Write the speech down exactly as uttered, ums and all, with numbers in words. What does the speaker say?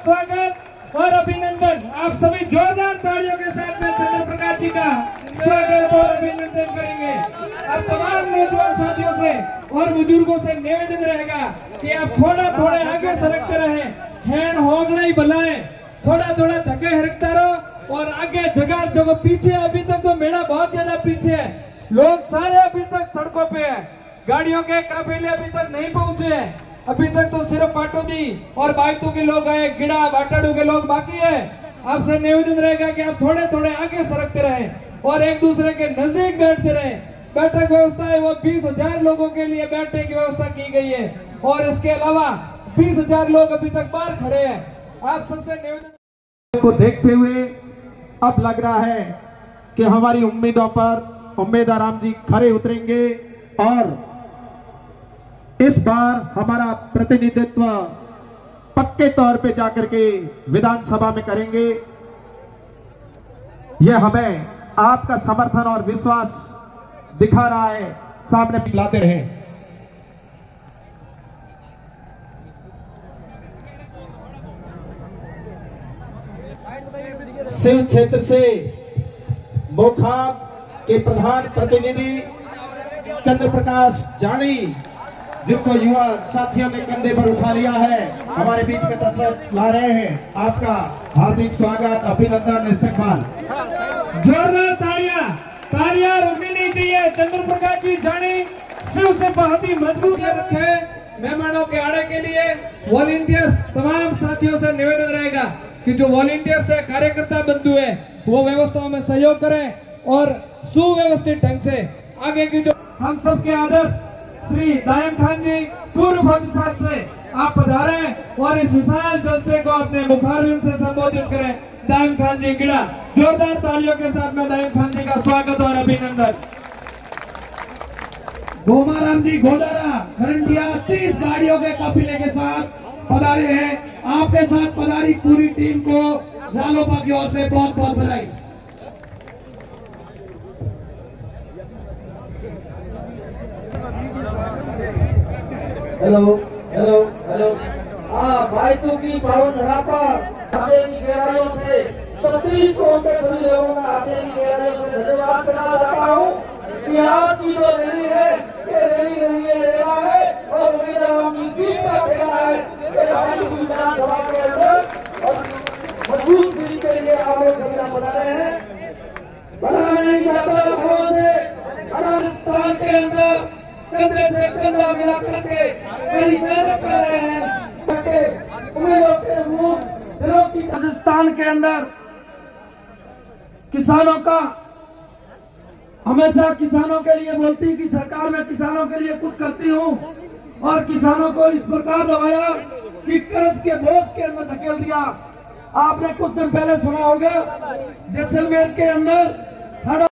स्वागत और अभिनंदन। आप सभी जोरदार तालियों के साथ में चंद्र प्रकाश जी का स्वागत और अभिनंदन करेंगे। अब तमाम नौजवान साथियों से और बुजुर्गों से निवेदन रहेगा कि आप थोड़ा थोड़ा आगे सरकते रहे, हैंड होगना ही भला है, थोड़ा थोड़ा धक्के हिरकता रहो और आगे जगह जगह पीछे। अभी तक तो मेला बहुत ज्यादा पीछे है, लोग सारे अभी तक सड़कों पे है, गाड़ियों के काफिले अभी तक नहीं पहुंचे हैं। अभी तक तो सिर्फ पाटोदी और बाइतू के लोग आए, गिड़ा बाटाड़ू के लोग बाकी है। आपसे निवेदन रहेगा कि आप थोड़े थोड़े आगे सरकते रहे और एक दूसरे के नजदीक बैठते रहे। बैठक व्यवस्था है वो बीस हजार लोगों के लिए बैठने की व्यवस्था की गई है और इसके अलावा बीस हजार लोग अभी तक बाहर खड़े हैं। आप सबसे निवेदन को देखते हुए अब लग रहा है कि हमारी उम्मीदों पर उम्मीद आराम जी खरे उतरेंगे और इस बार हमारा प्रतिनिधित्व पक्के तौर पे जाकर के विधानसभा में करेंगे। यह हमें आपका समर्थन और विश्वास दिखा रहा है, सामने पिलाते रहे। शिव क्षेत्र से मोखाब के प्रधान प्रतिनिधि चंद्र प्रकाश जानी, जिनको युवा साथियों ने कंधे पर उठा लिया है, हमारे बीच में तशरीफ ला रहे हैं। आपका हार्दिक स्वागत, अभिनंदन, इस्तकबाल। जोरदार तालियां तालियां रुकनी नहीं चाहिए। चंद्र प्रकाश जी जानी शिव से बहुत ही मजबूत रखे मेहमानों के आड़े के लिए वॉलंटियर्स तमाम साथियों से निवेदन रहेगा कि जो वॉलंटियर्स है, कार्यकर्ता बंधु है, वो व्यवस्थाओं में सहयोग करें और सुव्यवस्थित ढंग से आगे की जो हम सबके आदर्श श्री दायम खान जी पूर्व साहब से आप पधारें और इस विशाल जलसे को अपने मुखारबिन से संबोधित करें। दायम खान जी गिड़ा, जोरदार तालियों के साथ में दायम खान जी का स्वागत और अभिनंदन। गोमाराम जी गोदारा खरंडिया तीस गाड़ियों के काफिले के साथ पधारे हैं। आपके साथ पधारी पूरी टीम को रालोपा की ओर से बहुत बहुत बधाई। हेलो हेलो हेलो हाँ भाइयों की पावन धरा पर आते की गहराइयों से सभी कौम के सभी लोगों का आते की गहराइयों से धन्यवाद करना चाहता हूँ कि आज की जो रैली है ये रैली नहीं है रेला है और उम्मीदवारों की जीत का खेला है। ये भाई की विधानसभा के अंदर और मजबूत दूरी के लिए आप लोग सभी बता रहे हैं। बनाने की यात्रा भवन से अफगानिस्तान के अंदर कंधे से कंधा मिला करके बड़ी मेहनत कर रहे हैं। उम्मीदों के मुंह दिलों की राजस्थान के अंदर किसानों का हमेशा किसानों के लिए बोलती कि सरकार में किसानों के लिए कुछ करती हूँ और किसानों को इस प्रकार दबाया कि कर्ज के बोझ के अंदर धकेल दिया। आपने कुछ दिन पहले सुना होगा जैसलमेर के अंदर साढ़ा